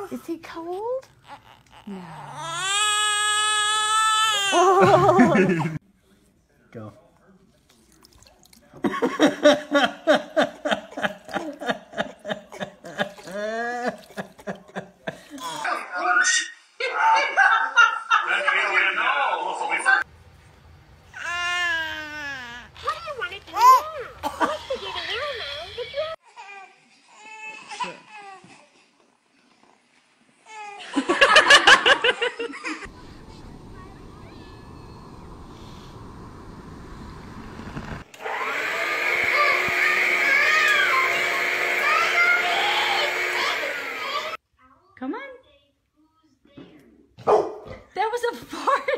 Is he cold? No. Oh. Go. Come on. That was a fart.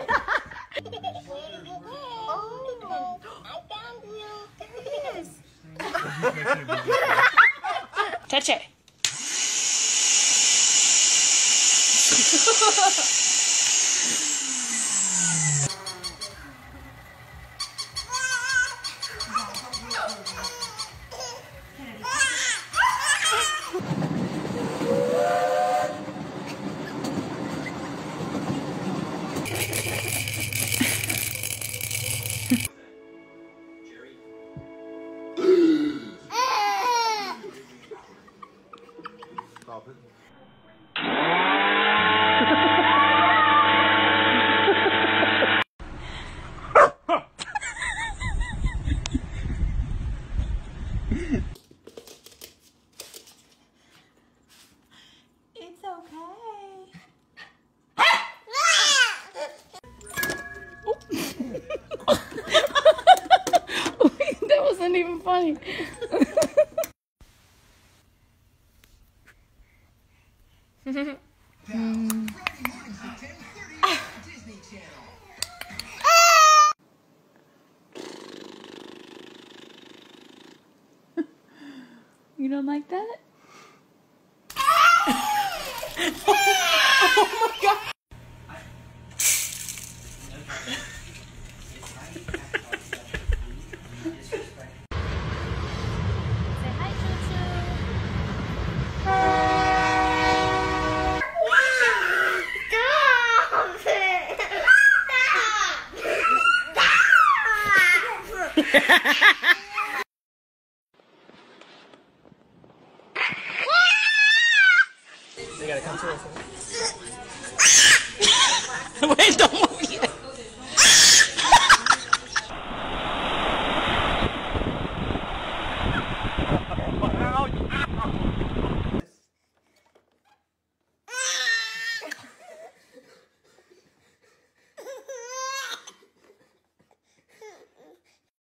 Touch it. Stop it. It's okay. That wasn't even funny. You don't like that? Oh my God. Say hi, Choo-Choo. They gotta come to us. Wait, don't move.